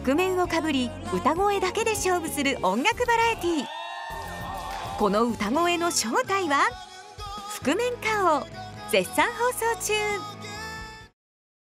覆面をかぶり歌声だけで勝負する音楽バラエティー。この歌声の正体は覆面花王。絶賛放送中。